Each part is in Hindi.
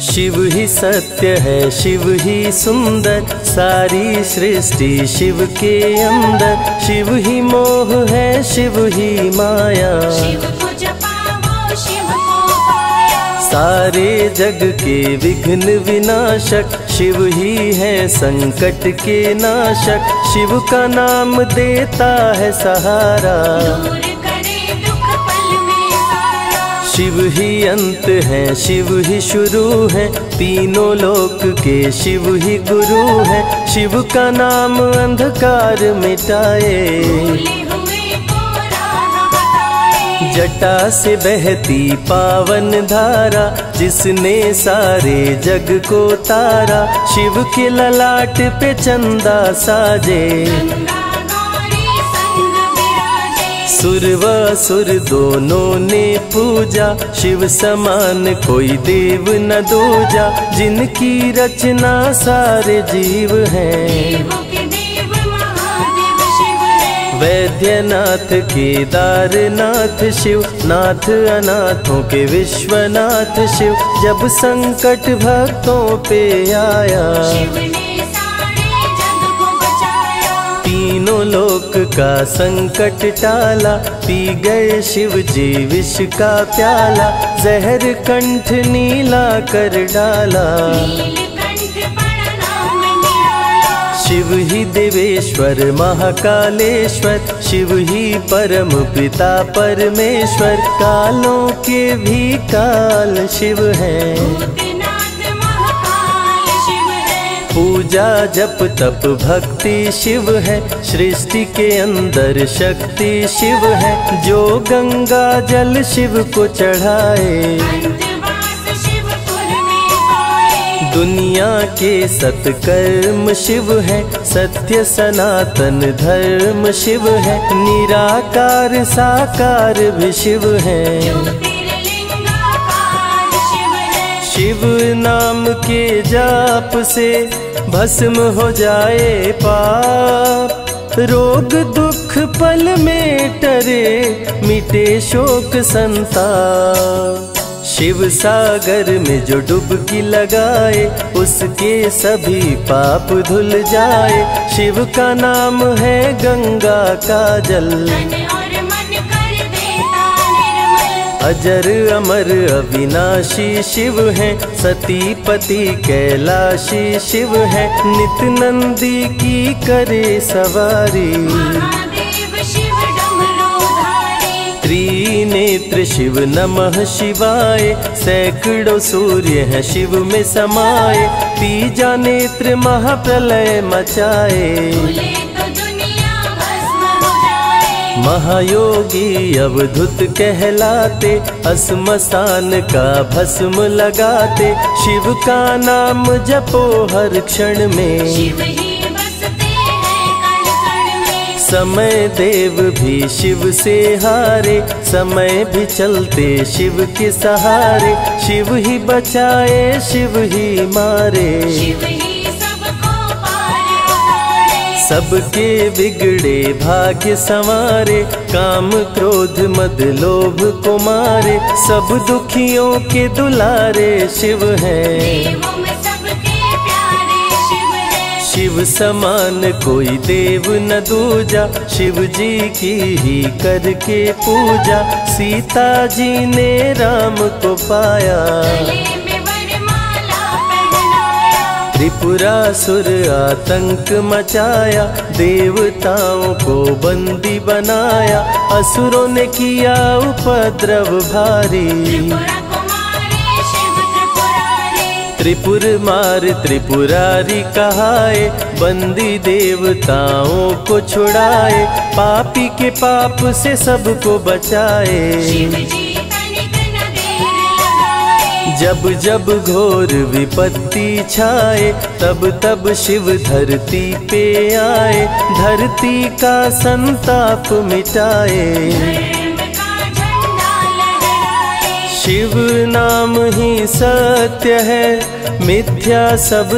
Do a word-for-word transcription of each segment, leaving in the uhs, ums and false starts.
शिव ही सत्य है, शिव ही सुंदर, सारी सृष्टि शिव के अंदर। शिव ही मोह है, शिव ही माया, शिव को जपाओ शिव को पाया। सारे जग के विघ्न विनाशक, शिव ही है संकट के नाशक। शिव का नाम देता है सहारा, दूर करे दुख पल में सारा। शिव ही अंत है, शिव ही शुरू है, तीनों लोक के शिव ही गुरु है। शिव का नाम अंधकार मिटाए, भूले हुए को राह बताए। जटा से बहती पावन धारा, जिसने सारे जग को तारा। शिव के ललाट पे चंदा साजे, गंगा गौरी संग विराजे। सुर व असुर दोनों ने पूजा, शिव समान कोई देव न दूजा। जिनकी रचना सारे जीव हैं, देवों के देव महादेव शिव है। वैद्यनाथ केदारनाथ शिव, नाथ अनाथों के विश्वनाथ शिव। जब संकट भक्तों पे आया, शिव ने सारे जग को बचाया। तीनों लोक का संकट टाला, पी गए शिव जी विष का प्याला। जहर कंठ नीला कर डाला, नीलकंठ बड़ा नाम निराला। शिव ही देवेश्वर महाकालेश्वर, शिव ही परम पिता परमेश्वर। कालों के भी काल शिव हैं, भूतनाथ महाकाल शिव है। पूजा जप तप भक्ति शिव है, सृष्टि के अंदर शक्ति शिव है। जो गंगा जल शिव को चढ़ाए, अंतवास शिवपुर में पाए। दुनिया के सत्कर्म शिव है, सत्य सनातन धर्म शिव है। निराकार साकार भी शिव है, ज्योतिर्लिंगाकार शिव है। शिव नाम के जाप से भस्म हो जाए पाप। रोग दुख पल में टरे, मिटे शोक संताप। शिव सागर में जो डुबकी लगाए, उसके सभी पाप धुल जाए। शिव का नाम है गंगा का जल, तन और मन कर देता निर्मल। अजर अमर अविनाशी शिव है, सती पति कैलाशी शिव है। नित नंदी की करे सवारी, महादेव शिव डमरूधारी। त्रिनेत्र शिव नमः शिवाय। सैकड़ों सूर्य हैं शिव में समाये, तीजा नेत्र महाप्रलय मचाए। भूले तो दुनिया भस्म हो जाए। महायोगी अवधूत कहलाते, असमसान का भस्म लगाते। शिव का नाम जपो हर क्षण में, शिव ही बसते हैं कण कण में। समय देव भी शिव से हारे, समय भी चलते शिव के सहारे। शिव ही बचाए शिव ही मारे, शिव ही सबको पार उतारे। सबके बिगड़े भाग्य संवारे। काम क्रोध मद लोभ को मारे, सब दुखियों के दुलारे शिव हैं। देवों में सबके प्यारे शिव है। शिव समान कोई देव न दूजा, शिव जी की ही करके पूजा। सीता जी ने राम को पाया, गले में वरमाला पहनाया। त्रिपुरासुर आतंक मचाया, देवताओं को बंदी बनाया। असुरों ने किया उपद्रव भारी, त्रिपुरा कुमारी शिव त्रिपुरारी। त्रिपुर मार त्रिपुरारी कहाए, बंदी देवताओं को छुड़ाए। पापी के पाप से सबको बचाए, शिव जी तनिक न देर लगाए। जब जब घोर विपत्ति छाए, तब तब शिव धरती पे आए। धरती का संताप मिटाए, धर्म का झंडा लहराए। शिव नाम ही सत्य है, मिथ्या सब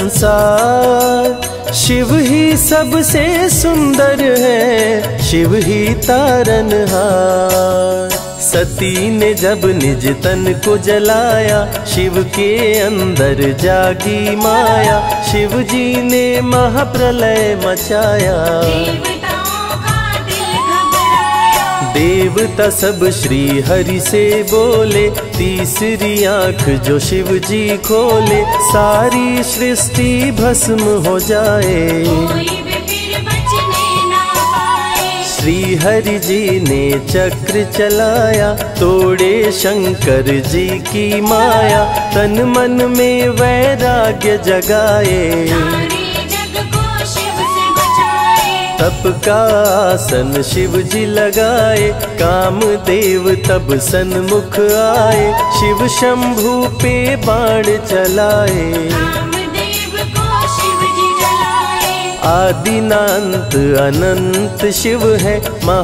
संसार। शिव ही सबसे सुंदर है, शिव ही तारनहार। सती ने जब निज तन को जलाया, शिव के अंदर जागी माया, शिव जी ने महाप्रलय मचाया। देवताओं का दिल घबराया, देवता सब श्री हरि से बोले, तीसरी आंख जो शिव जी खोले, सारी सृष्टि भस्म हो जाए। कोई भी फिर बचने ना पाए। श्री हरि जी ने चक्र चलाया, तोड़े शंकर जी की माया, तन मन में वैराग्य जगाए। सारे जग को शिव से बचाए। तप का आसन शिव जी लगाए, कामदेव तब सन्मुख आए, शिव शंभू पे बाण चलाए। कामदेव को शिव जी जलाए। आदिनांत अनंत शिव है,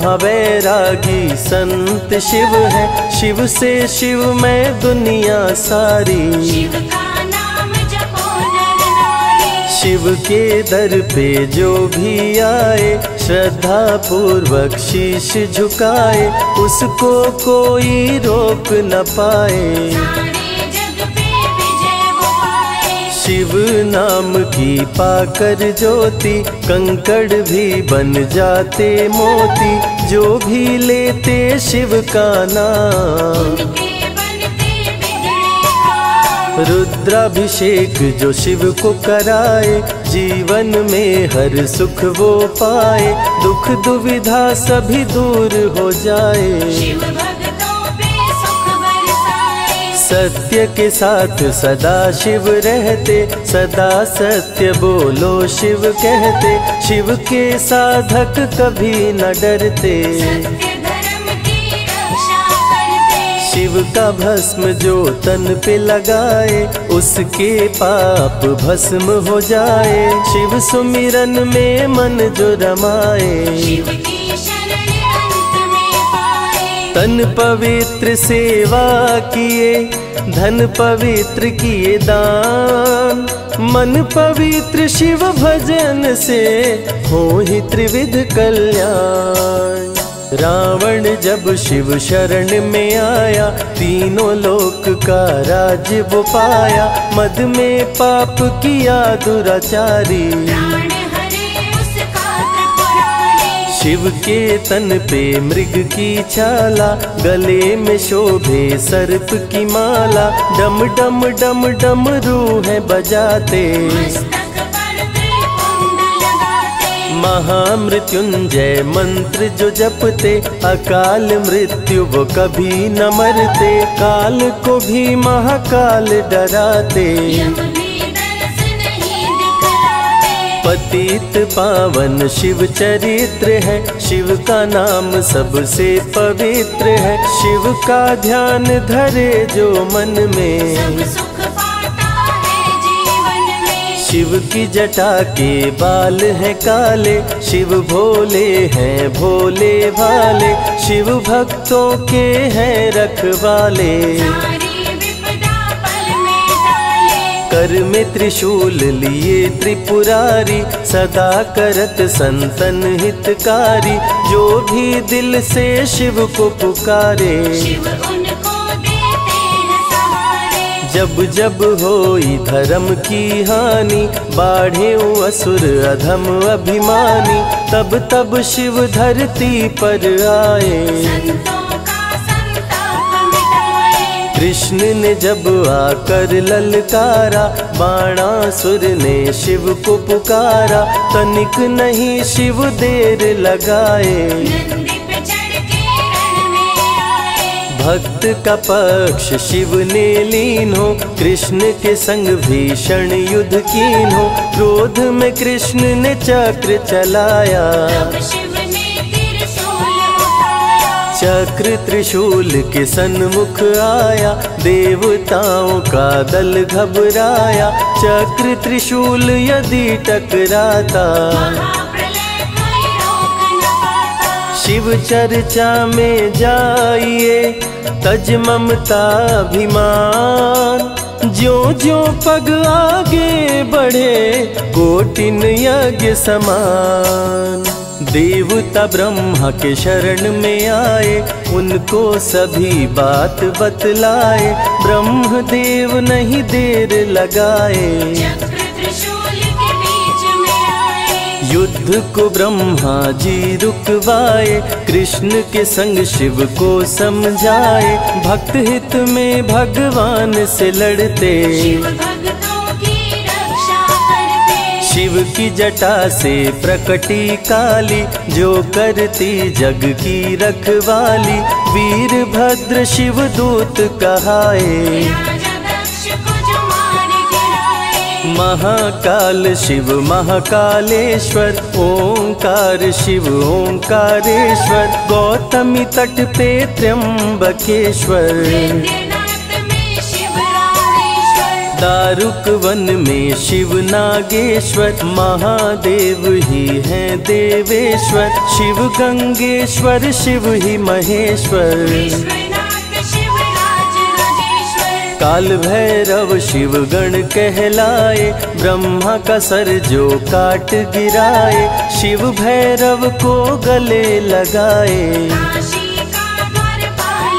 महावैरागी संत शिव है, शिव से शिव में दुनिया सारी। शिव का नाम जपो नर नारी। शिव के दर पे जो भी आए, श्रद्धा पूर्वक शीश झुकाए, उसको कोई रोक न पाए। सारे जग पे विजय वो पाए। शिव नाम की पाकर ज्योति, कंकड़ भी बन जाते मोती, जो भी लेते शिव का नाम। उनके बनते बिगड़े काम। रुद्राभिषेक जो शिव को कराए, जीवन में हर सुख वो पाए, दुख दुविधा सभी दूर हो जाए। शिव भक्तों पे सुख बरसाए। सत्य के साथ सदा शिव रहते, सदा सत्य बोलो शिव कहते, शिव के साधक कभी न डरते। सत्य धर्म की रक्षा करते। शिव का भस्म जो तन पे लगाए, उसके पाप भस्म हो जाए। शिव सुमिरन में मन जो रमाए, शिव की शरण अंत में पाए। तन पवित्र सेवा किए, धन पवित्र किए दान, मन पवित्र शिव भजन से हो ही त्रिविध कल्याण। रावण जब शिव शरण में आया, तीनों लोक का राज वो पाया, मद में पाप किया दुराचारी। प्राण हरे उसका त्रिपुरारी। शिव के तन पे मृग की छाला, गले में शोभे सर्प की माला, डम डम डम डम रूह बजाते। मस्तक पर त्रिपुंड लगाते। महामृत्युंजय मंत्र जो जपते, अकाल मृत्यु वो कभी न मरते, काल को भी महाकाल डराते। यम भी दरस नहीं दिखलाते। पतित पावन शिव चरित्र है, शिव का नाम सबसे पवित्र है, शिव का ध्यान धरे जो मन सब में। सुख पाता है जीवन में। शिव की जटा के बाल हैं काले, शिव भोले हैं भोले भाले, शिव भक्तों के हैं रखवाले। सारी विपदा पल में टाले। कर में त्रिशूल लिए त्रिपुरारी, सदा करत संतन हितकारी, जो भी दिल से शिव को पुकारे। शिव उनको देते हैं सहारे। जब जब होई धर्म की हानि, बाढ़े असुर अधम अभिमानी, तब तब शिव धरती पर आए। संतों का संताप मिटाए। कृष्ण ने जब आकर ललकारा, बाणासुर ने शिव को पुकारा, तनिक नहीं शिव देर लगाए। नंदी पे चढ़ के रण में आए। भक्त का पक्ष शिव ने लीन हो, कृष्ण के संग भीषण युद्ध कीन हो, क्रोध में कृष्ण ने चक्र चलाया। तब शिव ने त्रिशूल उठाया। चक्र त्रिशूल के सन्मुख आया, देवताओं का दल घबराया, चक्र त्रिशूल यदि टकराता, महाप्रलय कोई रोक न पाता। शिव चर्चा में जाइए, तज ममता अभिमान, ज्यो ज्यो पग आगे बढ़े, कोटिन यज्ञ समान। देवता ब्रह्मा के शरण में आए, उनको सभी बात बतलाए। ब्रह्मदेव नहीं देर लगाए, चक्र त्रिशूल के बीच में आए। युद्ध को ब्रह्मा जी रुकवाए, कृष्ण के संग शिव को समझाए। भक्त हित में भगवान से लड़ते, शिव भक्तों की रक्षा करते। शिव की जटा से प्रकटी काली, जो करती जग की रखवाली। वीरभद्र शिव दूत कहाए, राजा दक्ष को जो मार गिराए। महाकाल शिव महाकालेश्वर, ओंकार शिव ओंकारेश्वर। गौतमी तट पे त्र्यंबकेश्वर, वैद्यनाथ में शिव रामेश्वर। दारुक वन में शिव नागेश्वर। महादेव ही हैं देवेश्वर, शिव गंगेश्वर शिव ही महेश्वर। विश्वनाथ शिव राज राजेश्वर। काल भैरव शिव गण कहलाए, ब्रह्मा का सर जो काट गिराए। शिव भैरव को गले लगाए, काशी का द्वारपाल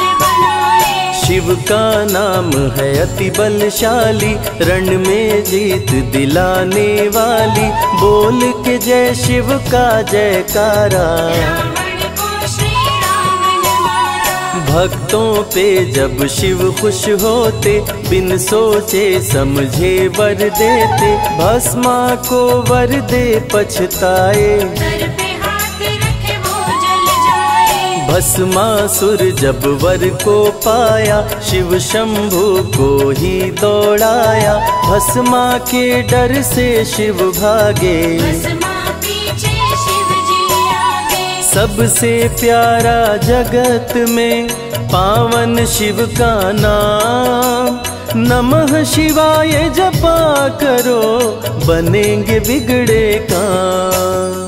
बनाए। शिव का नाम है अति बलशाली, रण में जीत दिलाने वाली। बोल के जय शिव का जयकारा, रावण को श्री राम ने मारा। भक्तों पे जब शिव खुश होते, बिन सोचे समझे वर देते। भस्मा को वर दे पछताए, सर पे हाथ रखे वो जल जाए। भस्मासुर जब वर को पाया, शिव शंभु को ही दौड़ाया। भस्मा के डर से शिव भागे, भस्मा पीछे शिव जी आगे। सबसे प्यारा जगत में पावन शिव का नाम। नमः शिवाय जपा करो, बनेंगे बिगड़े काम।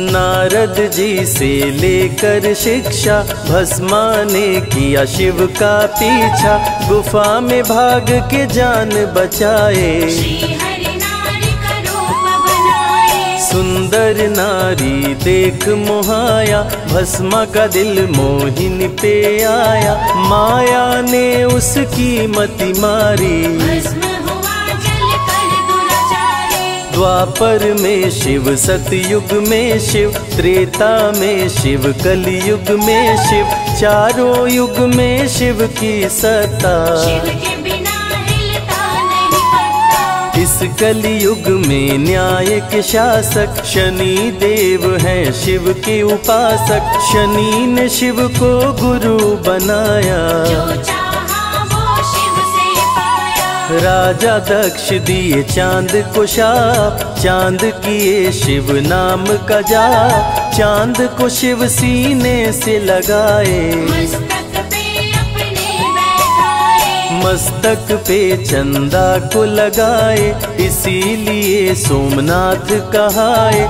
नारद जी से लेकर शिक्षा, भस्मा ने किया शिव का पीछा। गुफा में भाग के जान बचाए, श्री हरि नारी का रूप बनाए। सुंदर नारी देख मोहाया, भस्मा का दिल मोहिनी पे आया। माया ने उसकी मति मारी, भस्म हुआ जल कर दुराचारी। द्वापर में शिव सतयुग में शिव, त्रेता में शिव कलयुग में शिव। चारों युग में शिव की सत्ता, शिव के बिना हिलता नहीं पत्ता। इस कलयुग में न्याय के शासक, शनि देव हैं शिव के उपासक। शनि ने शिव को गुरु बनाया, जो चाहा वो शिव से पाया। राजा दक्ष दिए चांद को शाप, चांद किए शिव नाम का जाप। चांद को शिव सीने से लगाए, मस्तक पे अपने बैठाए। मस्तक पे चंदा को लगाए। इसीलिए सोमनाथ कहाए,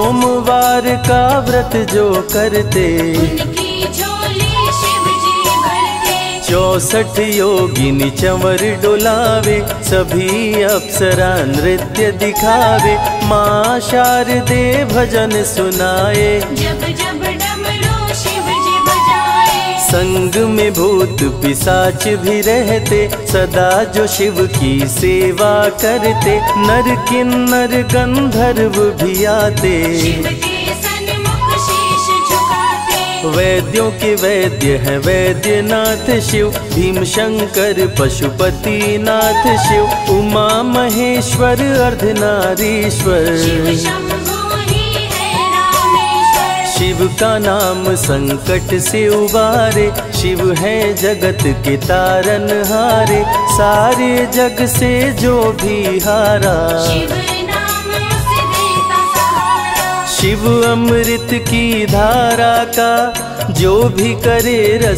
सोमवार का व्रत जो करते। उनकी झोली शिव जी भरते। चौसठ योगिनी चंवर डोलावे, सभी अप्सरा नृत्य दिखावे। माँ शारदे भजन सुनाए, जब जब डमरू शिव जी बजाए। संग में भूत पिशाच भी रहते, सदा जो शिव की सेवा करते। नर किन्नर गंधर्व भी आते, शिव के सन्मुख शीश झुकाते। वैद्यों के वैद्य है वैद्यनाथ शिव। भीम शंकर पशुपति नाथ शिव। उमा महेश्वर अर्धनारीश्वर, शिव शंभु ही है रामेश्वर। शिव का नाम संकट से उबारे। शिव है जगत के तारनहारे, सारे जग से जो भी हारा। शिव नाम उसे देता सहारा। शिव अमृत की धारा का जो भी करे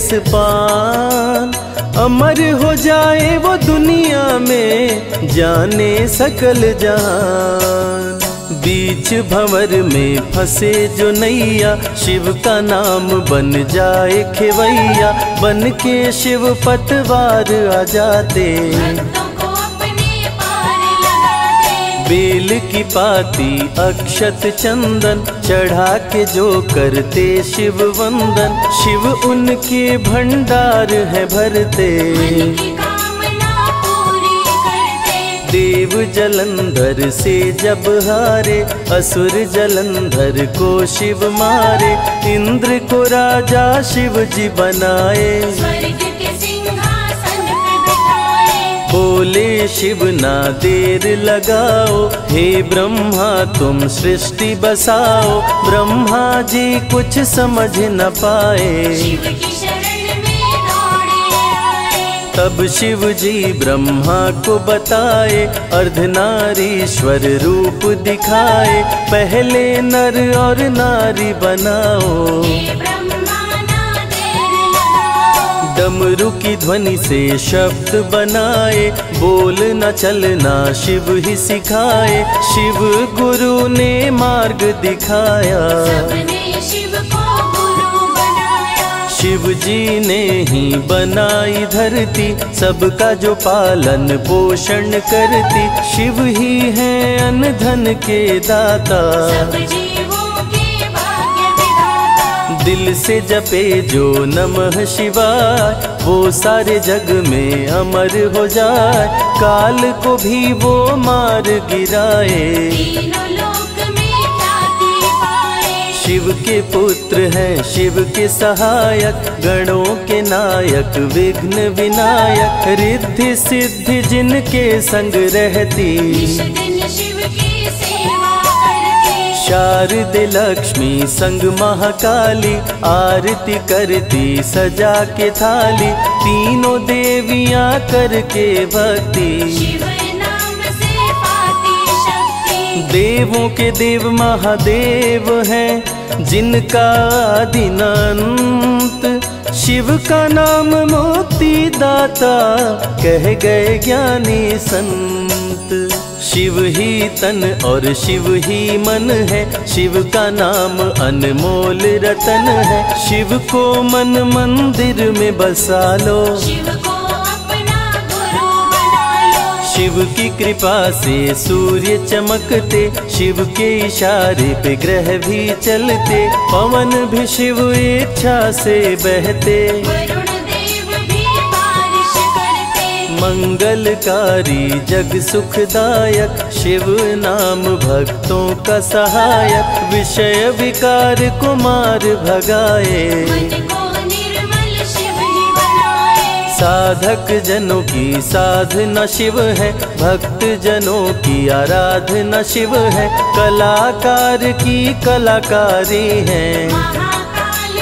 रसपान, अमर हो जाए वो दुनिया में जाने सकल जान। बीच भंवर में फंसे जो नैया, शिव का नाम बन जाए खेवैया। बन के शिव पतवार आ जाते, भक्तों को अपने पार लगाते। बेल की पाती अक्षत चंदन चढ़ा के जो करते शिव वंदन, शिव उनके भंडार है भरते। मन की कामना पूरी करते। देव जलंधर से जब हारे, असुर जलंधर को शिव मारे। इंद्र को राजा शिव जी बनाए, स्वर्ग के सिंहासन पे बिठाए। बोले शिव ना देर लगाओ, हे ब्रह्मा तुम सृष्टि बसाओ। ब्रह्मा जी कुछ समझ न पाए, शिव की शरण में दौड़े आए। तब शिव जी ब्रह्मा को बताए, अर्धनारीश्वर रूप दिखाए। पहले नर और नारी बनाओ, हे ब्रह्मा ना देर लगाओ। डमरू की ध्वनि से शब्द बनाए, बोल न चलना शिव ही सिखाए। शिव गुरु ने मार्ग दिखाया, सबने शिव को गुरु बनाया। शिव जी ने ही बनाई धरती, सबका जो पालन पोषण करती। शिव ही है अन्न धन के दाता, सब जीवों के भाग्य विधाता। दिल से जपे जो नमः शिवाय, वो सारे जग में अमर हो जाए। काल को भी वो मार गिराए, तीनों लोक में ख्याति पाए। शिव के पुत्र हैं शिव के सहायक, गणों के नायक विघ्न विनायक। रिद्धि सिद्धि जिनके संग रहती, निश दिन शिव की सेवा करते। शारदे लक्ष्मी संग महाकाली, आरती करती सजा के थाली। तीनों देवियां करके भक्ति, शिव नाम से पाती शक्ति। देवों के देव महादेव हैं, जिनका आदि न अंत। शिव का नाम मुक्ति दाता, कह गए ज्ञानी संत। शिव ही तन और शिव ही मन है, शिव का नाम अनमोल रतन है। शिव को मन मंदिर में बसा लो, शिव को अपना गुरु बना लो। शिव की कृपा से सूर्य चमकते, शिव के इशारे पे ग्रह भी चलते। पवन भी शिव इच्छा से बहते, वरुण देव भी बारिश करते। मंगलकारी जग सुखदायक, शिव नाम भक्तों का सहायक। विषय विकार को मार भगाए, मन को निर्मल शिव ही बनाए। साधक जनों की साधना शिव है, भक्त जनों की आराधना शिव है। कलाकार की कलाकारी है, महाकाल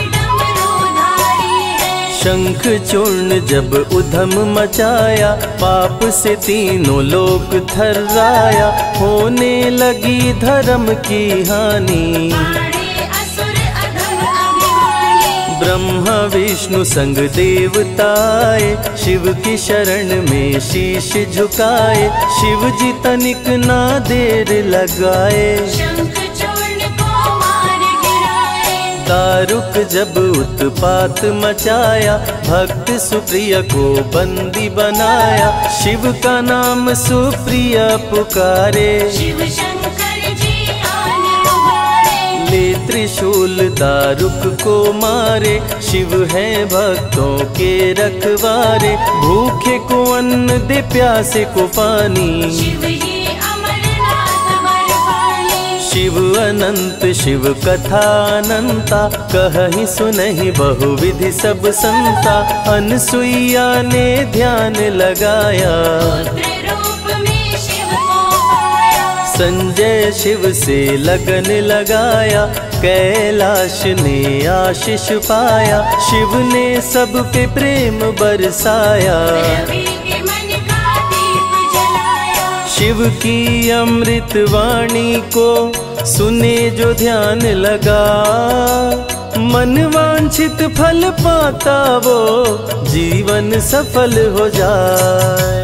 डमरूधारी है। शंख चूर्ण जब उधम मचाया, पाप से तीनों लोक थर्राया। होने लगी धर्म की हानि, मारे असुर अधम अभिमानी। ब्रह्मा विष्णु संग देवताए, शिव की शरण में शीश झुकाए। शिव जी तनिक ना देर लगाए, शंख चूर्ण को मार गिराए। दारुक जब उत्पात मचाया, भक्त सुप्रिय को बंदी बनाया। शिव का नाम सुप्रिय पुकारे, शिव शंकर जी आन उबारे। ले त्रिशूल दारुक को मारे। शिव है भक्तों के रखवारे, भूखे को अन्न दे प्यासे को पानी। शिव ही अमरनाथ वर पाली। शिव अनंत शिव कथा अनंता, कहीं सुनहि बहुविधि सब संता। अनसुईया ने ध्यान लगाया, पुत्र रूप में शिव को पाया। संजय शिव से लगन लगाया, कैलाश ने आशीष पाया। शिव ने सब पे प्रेम बरसाया, रवि के मन का दीप जलाया। शिव की अमृत वाणी को सुने जो ध्यान लगा। मन वांछित फल पाता वो, जीवन सफल हो जाए।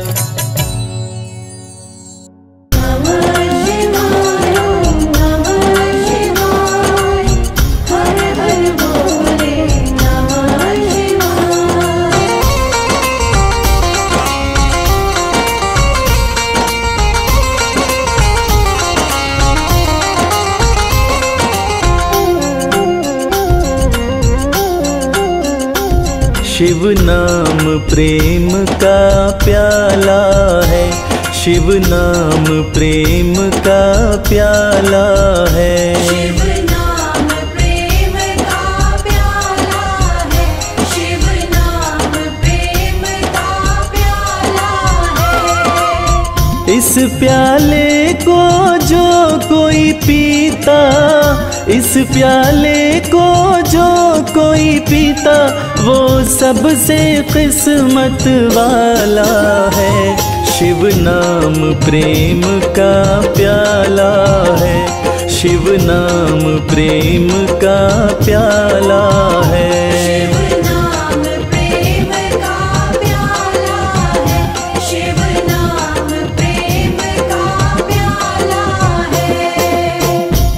शिव नाम प्रेम का प्याला है, शिव नाम प्रेम का प्याला है। शिव नाम प्रेम का प्याला है, शिव नाम प्रेम का प्याला है। इस प्याले को जो कोई पीता, इस प्याले को जो कोई पीता, वो सबसे किस्मत वाला है। शिव नाम प्रेम का प्याला है, शिव नाम प्रेम का प्याला है। शिव नाम प्रेम का प्याला है, शिव नाम प्रेम का प्याला है।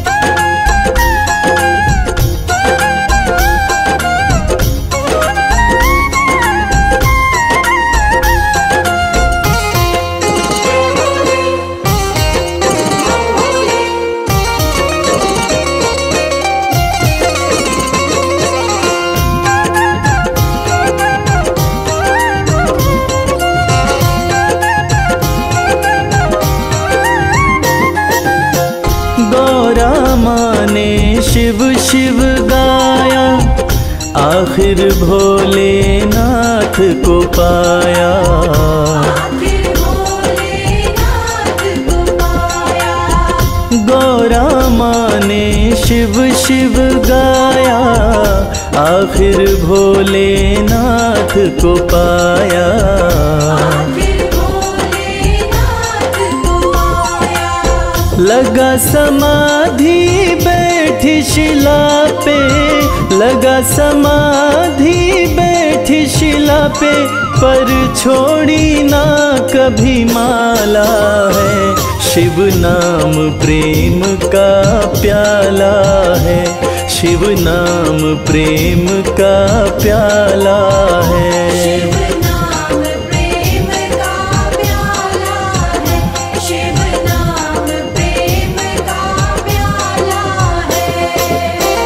शिव शिव गाया, आखिर भोलेनाथ को पाया। आखिर भोलेनाथ को पाया। गौरा माँ ने शिव शिव गाया, आखिर भोलेनाथ को पाया। आखिर भोलेनाथ को पाया। लगा समाधि बैठी शिला पे, लगा समाधि बैठी शिला पे, पर छोड़ी ना कभी माला है। शिव नाम प्रेम का प्याला है, शिव नाम प्रेम का प्याला है। शिव नाम प्रेम का प्याला है, शिव नाम प्रेम का प्याला है।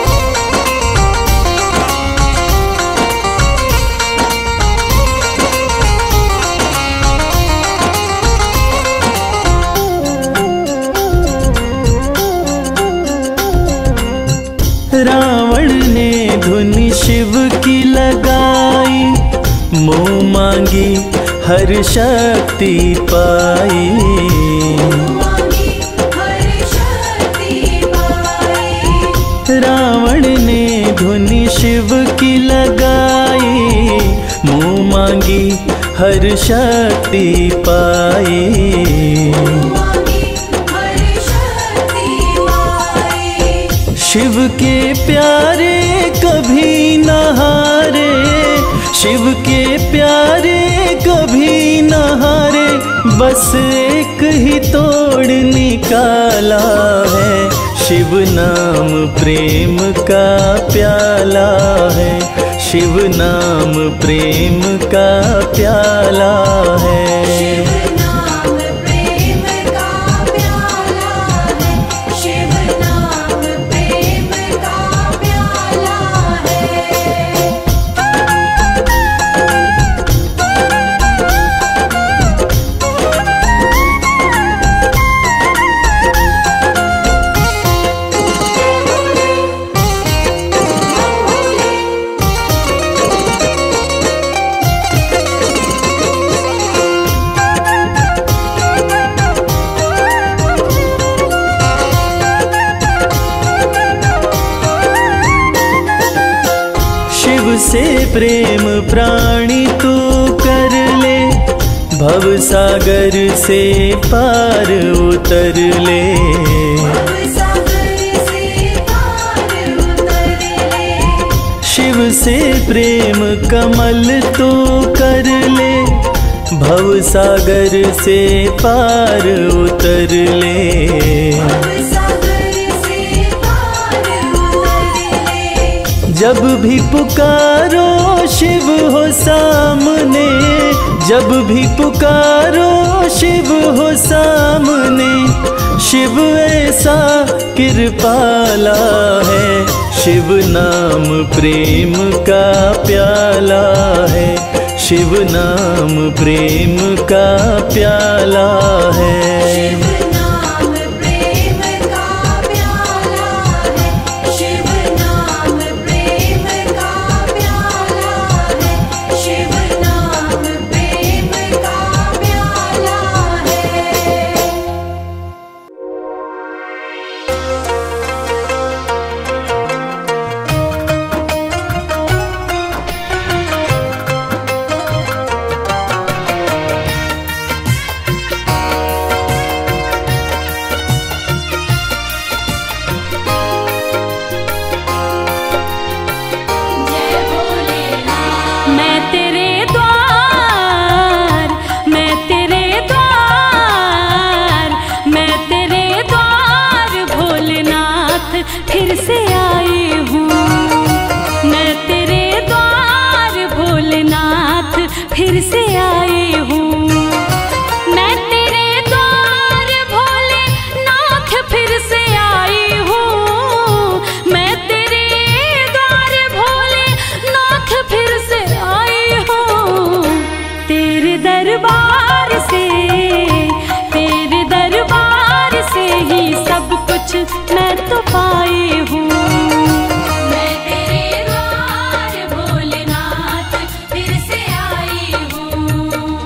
रावण ने धुन शिव की लगाई, मुँह मांगी हर शक्ति पाई। मांगी हर शक्ति पाई। रावण ने धुन शिव की लगाई, मुँह मांगी हर शक्ति पाई। मांगी हर शक्ति पाई। शिव के प्यारे कभी न हारे, शिव के प्यारे कभी न हारे, बस एक ही तोड़ निकाला है। शिव नाम प्रेम का प्याला है, शिव नाम प्रेम का प्याला है। शिव नाम प्रेम का प्याला है, शिव नाम प्रेम का प्याला है। शिव से प्रेम प्राणी तू कर ले, भव सागर से पार उतर ले। सागर से पार उतर ले। शिव से प्रेम कमल तू कर ले, भव सागर से पार उतर ले। सागर से पार उतर ले। जब भी पुकारो शिव हो सामने, जब भी पुकारो शिव हो सामने, शिव ऐसा कृपाला है। शिव नाम प्रेम का प्याला है, शिव नाम प्रेम का प्याला है। शिव नाम प्रेम का प्याला है, शिव नाम प्रेम का प्याला है, शिव नाम प्रेम का प्याला है। जय भोलेनाथ। मैं तेरे द्वार, मैं तेरे द्वार, मैं तेरे द्वार भोलेनाथ फिर से आई हूँ। मैं तेरे द्वार भोलेनाथ फिर से आई हूँ। मैं तेरे द्वार भोलेनाथ फिर से आई हूँ। मैं तेरे द्वार भोलेनाथ फिर से आई हूँ। तेरे दरबार से, तेरे दरबार से ही सब कुछ मैं तो पाई हूँ। मैं तेरे द्वार भोलेनाथ फिर से आई हूँ।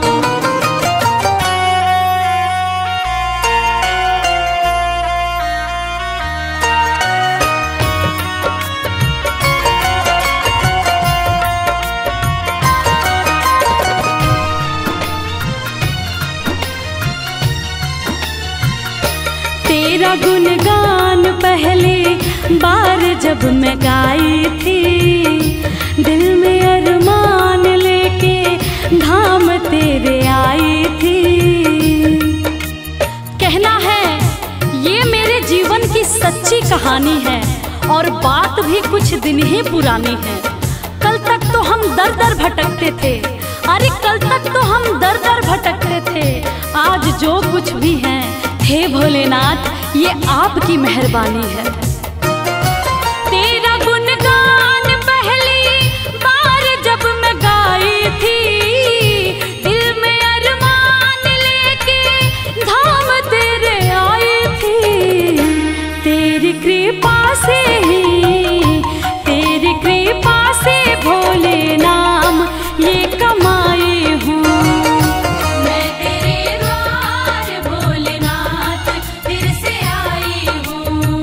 तेरा गुणगान पहले बार जब मैं गाई थी, दिल में अरमान लेके धाम तेरे आई थी। कहना है ये मेरे जीवन की सच्ची कहानी है और बात भी कुछ दिन ही पुरानी है। कल तक तो हम दर दर भटकते थे, अरे कल तक तो हम दर दर भटकते थे। आज जो कुछ भी है हे भोलेनाथ ये आपकी मेहरबानी है। तेरा गुणगान पहली बार जब मैं गाई थी, दिल में अरमान लेके धाम तेरे आई थी। तेरी कृपा से ही, तेरी कृपा से भोले नाम ये कमाई हूँ। मैं तेरे द्वार भोलेनाथ फिर से आई हूँ।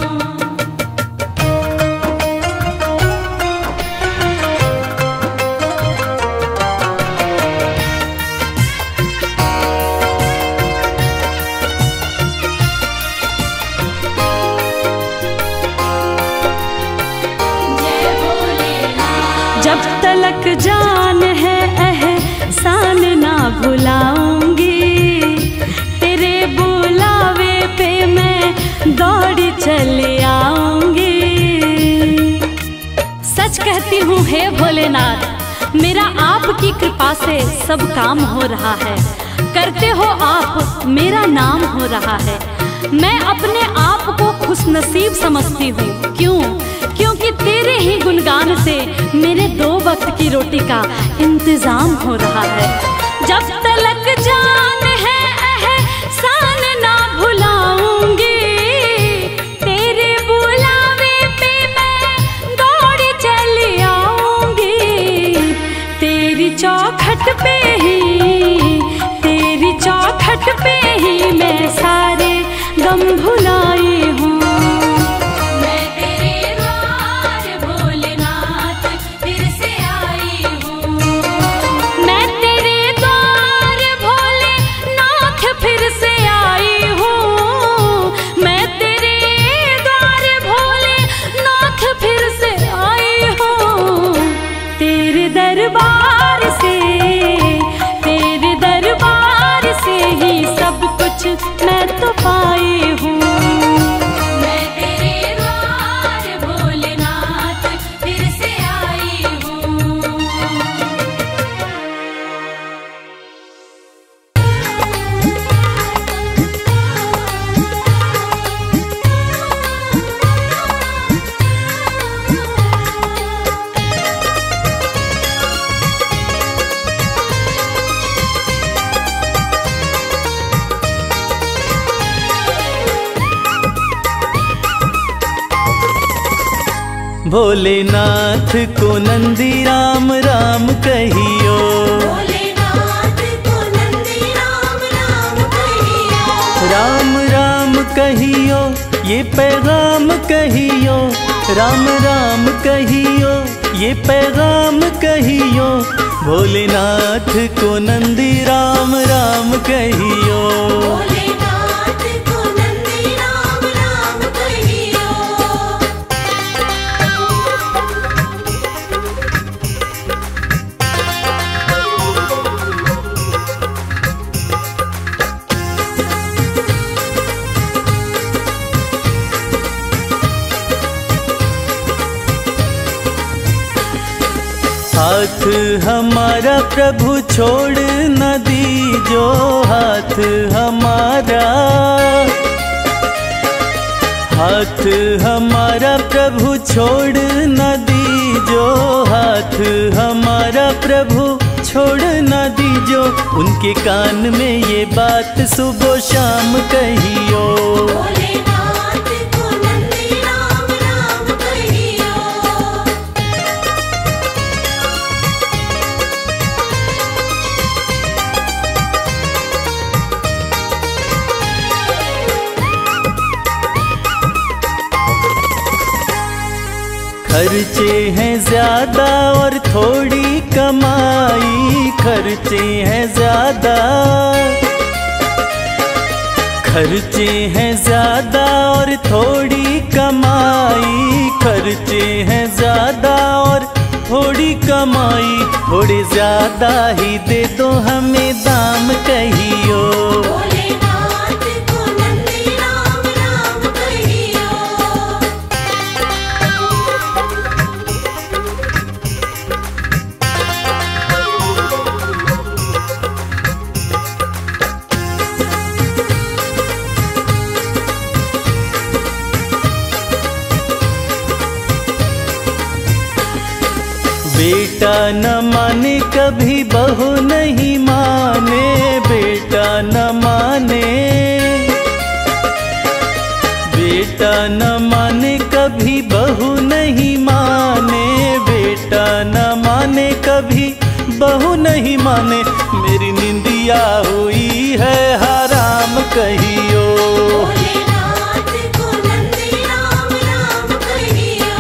जय भोलेनाथ। जब तलक जान है एहसान ना भुलाऊंगी, तेरे बुलावे पे मैं दौड़ी चली आऊंगी। सच कहती हूँ हे भोलेनाथ मेरा आपकी कृपा से सब काम हो रहा है। करते हो आप मेरा नाम हो रहा है। मैं अपने आप को खुशनसीब समझती हूँ। क्यों? क्योंकि तेरे ही गुणगान से मेरे दो वक्त की रोटी का इंतजाम हो रहा है। जब तलक जान है एहसान ना भुलाऊंगी, तेरे बुलावे पे मैं दौड़ी चली आऊंगी। तेरी चौखट पे ही, तेरी चौखट पे ही मैं सारे गम भुलाई हूँ। मैं तेरे द्वार भोलेनाथ फिर से आई हूँ। मैं तेरे द्वार भोलेनाथ फिर से आई हूँ। मैं तेरे द्वार भोलेनाथ फिर से आई हूँ। तेरे दरबार से, तेरे दरबार से ही सब कुछ मैं तो पाई हूँ। मैं तेरे द्वार भोलेनाथ फिर से आई हूँ। भोलेनाथ को नंदी राम राम कहियो। भोलेनाथ को नंदी राम राम कहियो। राम राम कहियो ये पैगाम कहियो, राम राम कहियो ये पैगाम कहियो। भोलेनाथ को नंदी राम राम कहियो। भोलेनाथ को नंदी राम राम कहियो। हाथ हमारा प्रभु छोड़ न दीजो, हाथ हमारा, हाथ हमारा प्रभु छोड़ न दीजो, हाथ हमारा प्रभु छोड़ न दीजो। उनके कान में ये बात सुबह शाम कहियो। भोलेनाथ को नंदी राम राम कहियो। खर्चे हैं ज्यादा और थोड़ी कमाई, खर्चे हैं ज्यादा, खर्चे हैं ज्यादा और थोड़ी कमाई, खर्चे हैं ज्यादा और थोड़ी कमाई। थोड़े ज्यादा ही दे दो हमें दाम कहियो। भोलेनाथ को नंदी राम राम कहियो। बेटा न माने कभी बहू नहीं माने, बेटा न माने, बेटा न माने कभी बहू नहीं माने, बेटा न माने कभी बहू नहीं माने। मेरी निंदिया हुई है हराम कहियो। भोलेनाथ को नंदी राम राम कहियो।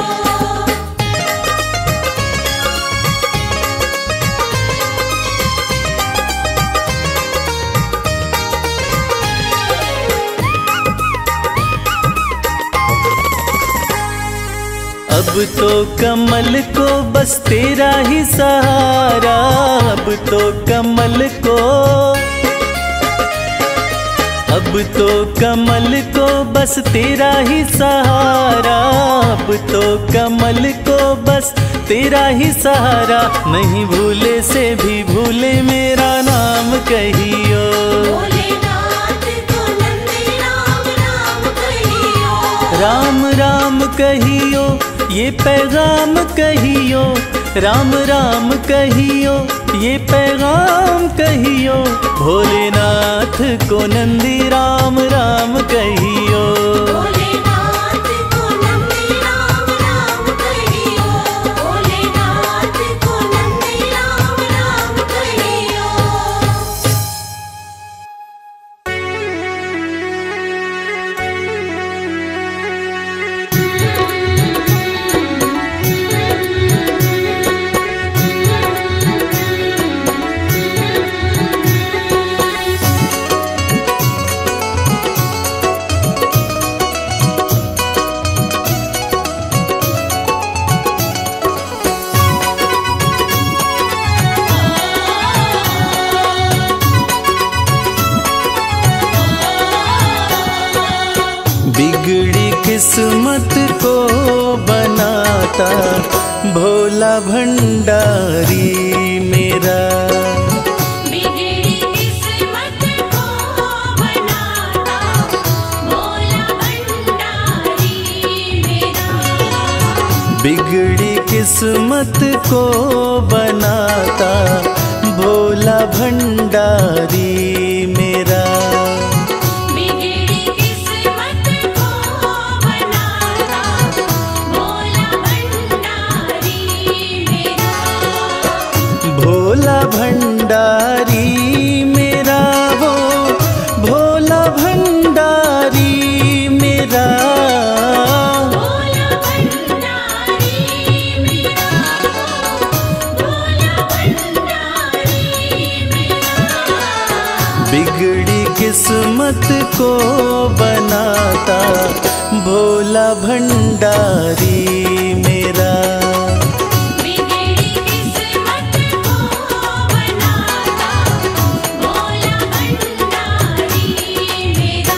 अब तो कमल को बस तेरा ही सहारा, अब तो कमल को, अब तो कमल को बस तेरा ही सहारा, अब तो कमल को बस तेरा ही सहारा। नहीं भूले से भी भूले मेरा नाम कहियो। भोलेनाथ को नंदी राम राम कहियो। राम राम कहियो ये पैगाम कहियो, राम राम कहियो ये पैगाम कहियो। भोलेनाथ को नंदी राम राम कहियो। भोलेनाथ को नंदी राम राम कहियो। भोलेनाथ को नंदी राम राम कहियो। बिगड़ी किस्मत को बनाता भोला भंडारी मेरा। बिगड़ी किस्मत को बनाता भोला भंडारी मेरा। बिगड़ी किस्मत को बनाता भोला भंडारी मेरा। बिगड़ी किस्मत को बनाता भोला भंडारी भोला भंडारी मेरा वो भोला भंडारी मेरा। भोला भंडारी मेरा भोला भंडारी मेरा। बिगड़ी किस्मत को बनाता भोला भंडारी मेरा। बिगड़ी किस्मत को बनाता भोला भंडारी मेरा।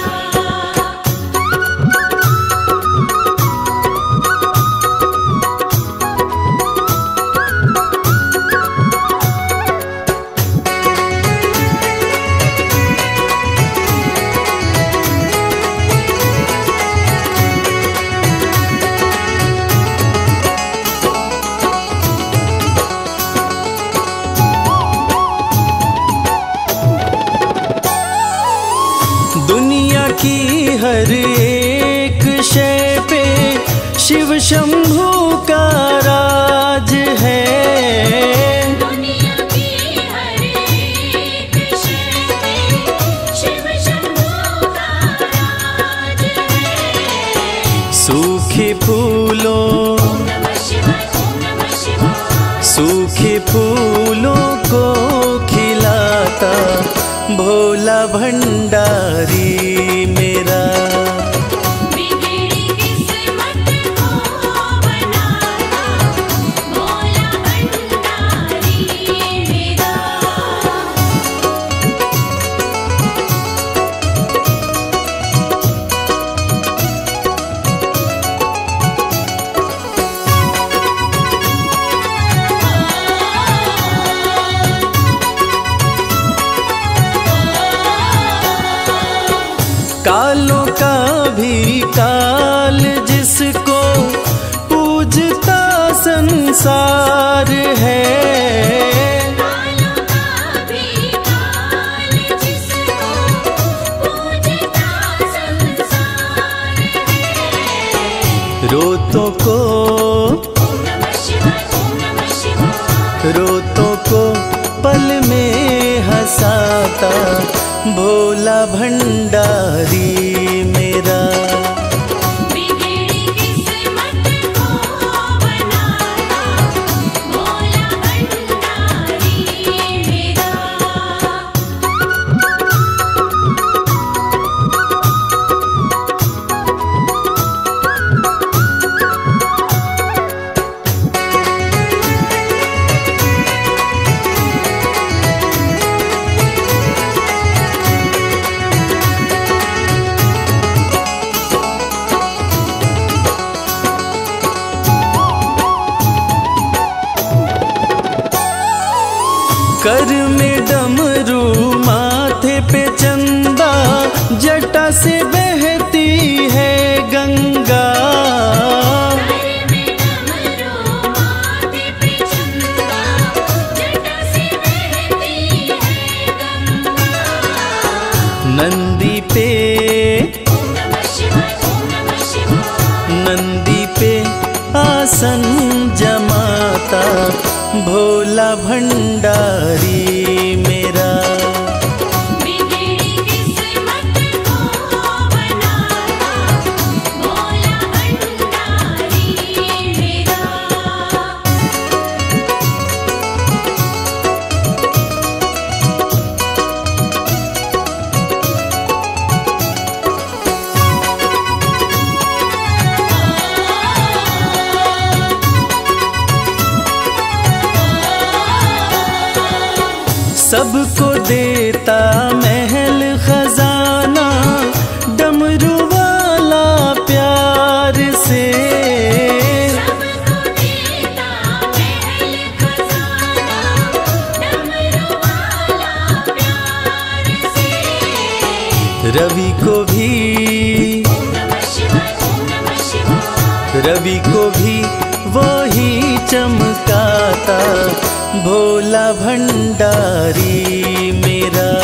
दुनिया की हर एक शय पे शिव शंभू का राज है। दुनिया की हर एक शय पे शिव शंभू का राज है। सूखे फूलों ओम नमः शिवाय ओम नमः शिवाय। सूखे फूलों को खिलाता भोला भंडारी मेरा। बिगड़ी किस्मत को बनाता भोला भंडारी मेरा। कालों का भी काल जिसको पूजता संसार है। कालों का भी काल जिसको पूजता संसार है। रोतों को ओम नमः शिवाय ओम नमः शिवाय। रोतों को पल में हंसाता भोला भंडारी मेरा। बिगड़ी किस्मत को बनाता भोला भंडारी मेरा। कर में डमरू माथे पे चंदा जटा से बहती है गंगा। घर में डमरू माथे पे चंदा जटा से बहती है गंगा। नंदी पे ओम नमः शिवाय ओम नमः शिवाय। नंदी पे आसन जमाता भोला भंडारी मेरा। बिगड़ी किस्मत को बनाता भोला भंडारी मेरा। सबको देता महल खजाना डमरू वाला प्यार से। सबको देता महल खजाना डमरू वाला प्यार से। रवि को भी ओम नमः शिवाय ओम नमः शिवाय। रवि को भी वो ही चमकाता भोला भंडारी मेरा।